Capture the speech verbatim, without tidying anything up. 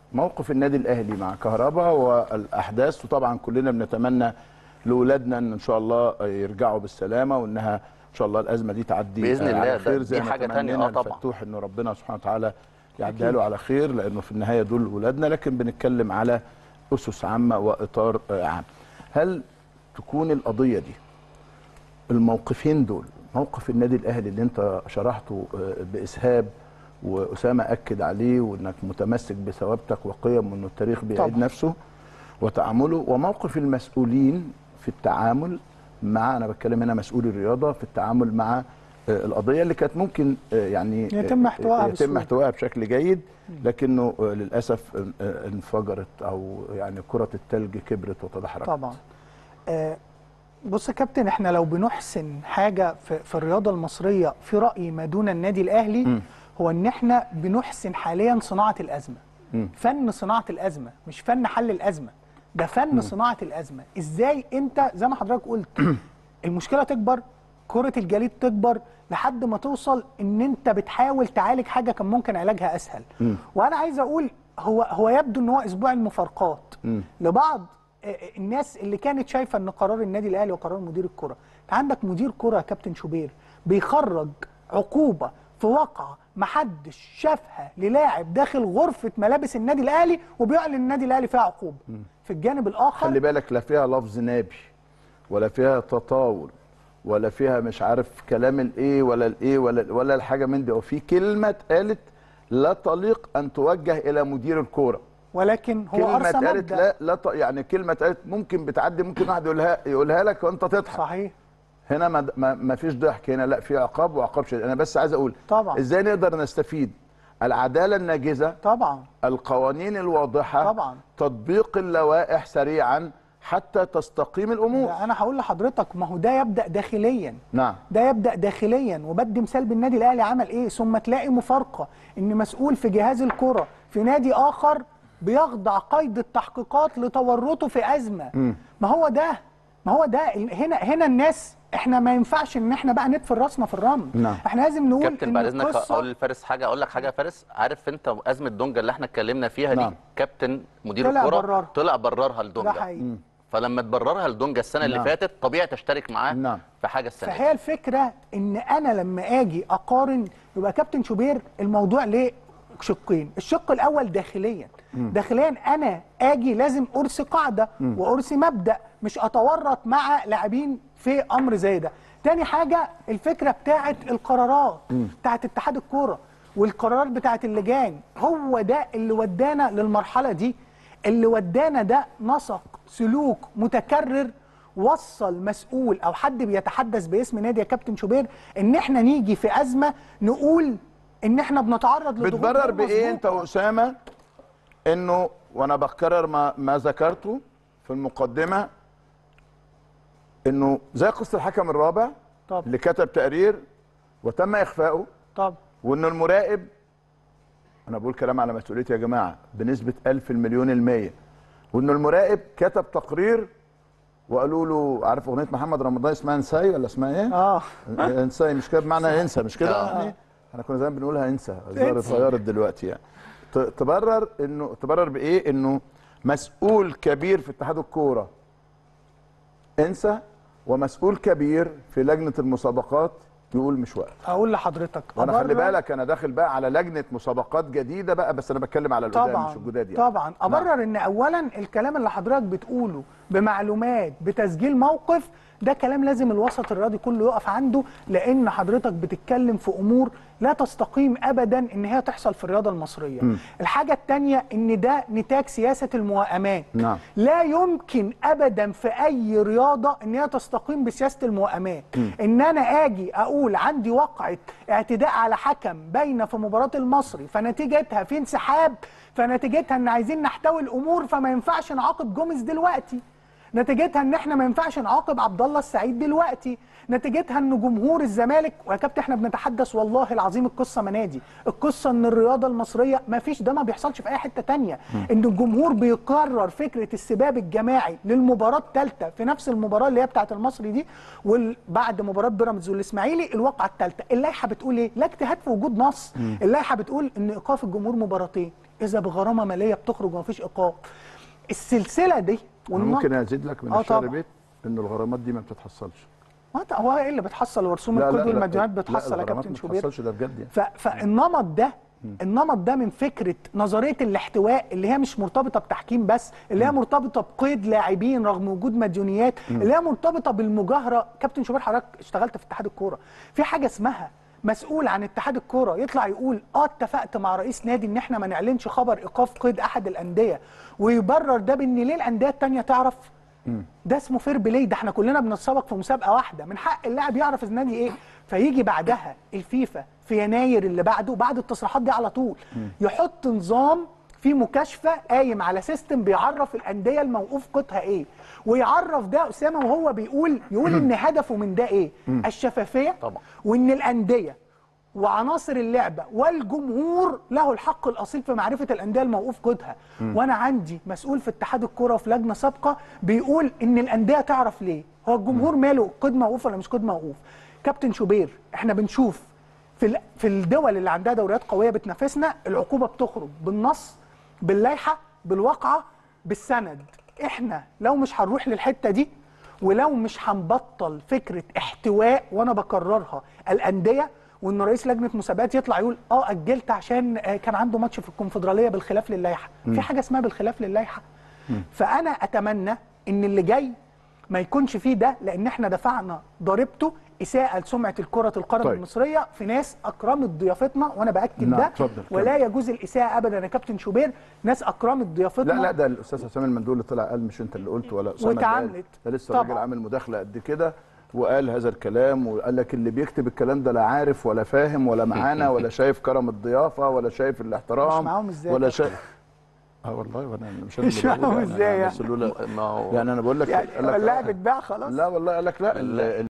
موقف النادي الاهلي مع كهربا والاحداث، وطبعا كلنا بنتمنى لاولادنا ان ان شاء الله يرجعوا بالسلامه، وانها ان شاء الله الازمه دي تعدي باذن الله على خير، دي زي ما حاجه ثانيه. اه طبعا الفتوح ان ربنا سبحانه وتعالى يعديها له على خير، لانه في النهايه دول ولادنا، لكن بنتكلم على اسس عامه واطار عام. هل تكون القضيه دي، الموقفين دول، موقف النادي الاهلي اللي انت شرحته باسهاب واسامه اكد عليه، وانك متمسك بثوابتك وقيم، وانه التاريخ بيعيد طبعا نفسه وتعامله، وموقف المسؤولين في التعامل مع، انا بتكلم هنا مسؤولي الرياضه في التعامل مع القضيه اللي كانت ممكن يعني يتم احتوائها يتم احتوائها بشكل جيد، لكنه للاسف انفجرت، او يعني كره الثلج كبرت وتدحرجت. طبعا. آه بص يا كابتن، احنا لو بنحسن حاجه في, في الرياضه المصريه في رايي ما دون النادي الاهلي م. هو ان احنا بنحسن حاليا صناعه الازمه. م. فن صناعه الازمه، مش فن حل الازمه، ده فن م. صناعه الازمه. ازاي انت زي ما حضرتك قلت المشكله تكبر، كره الجليد تكبر، لحد ما توصل ان انت بتحاول تعالج حاجه كان ممكن علاجها اسهل. م. وانا عايز اقول هو هو يبدو ان هو اسبوع المفارقات م. لبعض الناس اللي كانت شايفه ان قرار النادي الاهلي وقرار مدير الكره. انت عندك مدير كره يا كابتن شوبير بيخرج عقوبه في واقعه ما حدش شافها للاعب داخل غرفه ملابس النادي الاهلي، وبيعلن النادي الاهلي فيها عقوبه. م. في الجانب الاخر خلي بالك، لا فيها لفظ نابي ولا فيها تطاول ولا فيها مش عارف كلام الايه ولا الايه ولا ولا الحاجه من دي، وفي كلمه اتقالت لا تليق ان توجه الى مدير الكوره، ولكن هو كلمه ارسى اتقالت مبدأ. لا لا يعني كلمه اتقالت ممكن بتعدي، ممكن واحد يقولها يقولها لك وانت تضحك. صحيح. هنا ما ما فيش ضحك، هنا لا في عقاب وعقاب شديد. انا بس عايز اقول طبعا ازاي نقدر نستفيد العداله الناجزه، طبعا القوانين الواضحه، طبعا تطبيق اللوائح سريعا حتى تستقيم الامور. ده انا هقول لحضرتك، ما هو ده يبدا داخليا. نعم، ده يبدا داخليا. وبدي مثال بالنادي الاهلي عمل ايه، ثم تلاقي مفارقه ان مسؤول في جهاز الكره في نادي اخر بيخضع قيد التحقيقات لتورطه في ازمه. م. ما هو ده ما هو ده هنا هنا الناس، احنا ما ينفعش ان احنا بقى ندفن راسنا في الرمل. نعم. احنا لازم نقول كابتن بعد اذنك اقول لفارس حاجه، اقول لك حاجه يا فارس. عارف انت ازمه دونجا اللي احنا اتكلمنا فيها دي؟ نعم. كابتن مدير طلع الكره بررها. طلع بررها لدونجا. ده حقيقي. فلما تبررها لدونجا السنه نعم. اللي فاتت طبيعي تشترك معاه نعم. في حاجه السنه فهي الفكره ان انا لما اجي اقارن، يبقى كابتن شوبير الموضوع ليه شقين. الشق الاول داخليا. م. داخليا انا اجي لازم ارسي قاعده م. وارسي مبدا، مش اتورط مع لاعبين في امر زي ده. تاني حاجه الفكره بتاعه القرارات بتاعه اتحاد الكوره والقرارات بتاعه اللجان، هو ده اللي ودانا للمرحله دي، اللي ودانا ده نسق سلوك متكرر وصل مسؤول او حد بيتحدث باسم نادي يا كابتن شوبير ان احنا نيجي في ازمه نقول ان احنا بنتعرض لضغوط. بتبرر بايه انت واسامه انه، وانا بكرر ما ما ذكرته في المقدمه، انه زي قصه الحكم الرابع طب. اللي كتب تقرير وتم اخفائه، طب وانه المراقب، انا بقول كلام على مسؤوليتي يا جماعه بنسبه ألف المليون المية، وانه المراقب كتب تقرير وقالوا له، عارف اغنيه محمد رمضان اسمها انساي ولا اسمها ايه؟ اه انساي، مش كده بمعنى انسى، مش كده؟ آه. يعني احنا كنا زمان بنقولها انسى، الظاهر اتغيرت دلوقتي. يعني تبرر انه، تبرر بايه؟ انه مسؤول كبير في اتحاد الكوره انسى، ومسؤول كبير في لجنه المسابقات يقول مش وقت. اقول لحضرتك، وانا خلي بالك انا داخل بقى على لجنه مسابقات جديده بقى، بس انا بتكلم على القدام مش الجداد يعني. طبعا ابرر نعم. ان اولا الكلام اللي حضرتك بتقوله بمعلومات بتسجيل موقف، ده كلام لازم الوسط الرياضي كله يقف عنده، لان حضرتك بتتكلم في امور لا تستقيم ابدا ان هي تحصل في الرياضه المصريه. م. الحاجه الثانيه ان ده نتاج سياسه الموائمات. نعم. لا يمكن ابدا في اي رياضه ان هي تستقيم بسياسه الموائمات. م. ان انا اجي اقول عندي وقعه اعتداء على حكم باينه في مباراه المصري، فنتيجتها في انسحاب، فنتيجتها ان عايزين نحتوي الامور، فما ينفعش نعاقب جوميز دلوقتي، نتيجتها ان احنا ما ينفعش نعاقب عبد الله السعيد دلوقتي، نتيجتها ان جمهور الزمالك، ويا كابتن احنا بنتحدث والله العظيم القصه منادي، القصه ان الرياضه المصريه ما فيش، ده ما بيحصلش في اي حته ثانيه، ان الجمهور بيقرر فكره السباب الجماعي للمباراه الثالثه في نفس المباراه اللي هي بتاعه المصري دي، وبعد مباراه بيراميدز والاسماعيلي الواقعه الثالثه. اللائحه بتقول ايه؟ لا اجتهاد في وجود نص. اللائحه بتقول ان ايقاف الجمهور مباراتين، اذا بغرامه ماليه بتخرج ومفيش ايقاف. السلسله دي والنمط... ممكن ازيد لك من آه الشعر بيت ان الغرامات دي ما بتتحصلش. ما هو ايه اللي بتحصل؟ ورسوم القيد والمديونات بتحصل يا كابتن شوبير. ما بتحصلش ده بجد يعني. ف... فالنمط ده النمط ده من فكره نظريه الاحتواء اللي هي مش مرتبطه بتحكيم بس، اللي هي مرتبطه بقيد لاعبين رغم وجود مديونيات، اللي هي مرتبطه بالمجاهره. كابتن شوبير حضرتك اشتغلت في اتحاد الكوره، في حاجه اسمها مسؤول عن اتحاد الكوره يطلع يقول اه اتفقت مع رئيس نادي ان احنا ما نعلنش خبر ايقاف قيد احد الانديه، ويبرر ده بان ليه الانديه الثانيه تعرف؟ ده اسمه فير بلاي. ده احنا كلنا بنتسابق في مسابقه واحده، من حق اللاعب يعرف النادي ايه. فيجي بعدها الفيفا في يناير اللي بعده بعد التصريحات دي على طول يحط نظام في مكاشفه قايم على سيستم بيعرف الانديه الموقوف قيدها ايه، ويعرف ده اسامه وهو بيقول يقول ان هدفه من ده ايه؟ الشفافيه طبعا، وان الانديه وعناصر اللعبه والجمهور له الحق الاصيل في معرفه الانديه الموقوف قيدها. وانا عندي مسؤول في اتحاد الكوره وفي لجنه سابقه بيقول ان الانديه تعرف ليه، هو الجمهور ماله قيد موقوف ولا مش قيد موقوف؟ كابتن شوبير احنا بنشوف في في الدول اللي عندها دوريات قويه بتنافسنا العقوبه بتخرج بالنص، باللائحه، بالواقعه، بالسند. احنا لو مش هنروح للحته دي ولو مش هنبطل فكره احتواء، وانا بكررها، الانديه، وان رئيس لجنه مسابقات يطلع يقول اه اجلت عشان كان عنده ماتش في الكونفدراليه بالخلاف للائحه، في حاجه اسمها بالخلاف للائحه. فانا اتمنى ان اللي جاي ما يكونش فيه ده، لان احنا دفعنا ضريبته اساءه لسمعه الكره القدم طيب. المصريه في ناس اكرمت ضيافتنا، وانا باكد نعم. ده اتفضل. ولا يجوز الاساءه ابدا يا كابتن شوبير، ناس اكرمت ضيافتنا. لا لا ده الاستاذ حسام المندول اللي طلع قال، مش انت اللي قلت ولا اسامه، واتعاملت ده لسه الراجل عامل مداخله قد كده وقال هذا الكلام، وقال لك اللي بيكتب الكلام ده لا عارف ولا فاهم ولا معانا ولا شايف كرم الضيافه ولا شايف الاحترام، مش معاهم ازاي ولا شايف اه والله. وانا مش مش معاهم ازاي يعني, يعني انا بقول لك يعني اللاعب اتباع خلاص. لا والله قال لك لا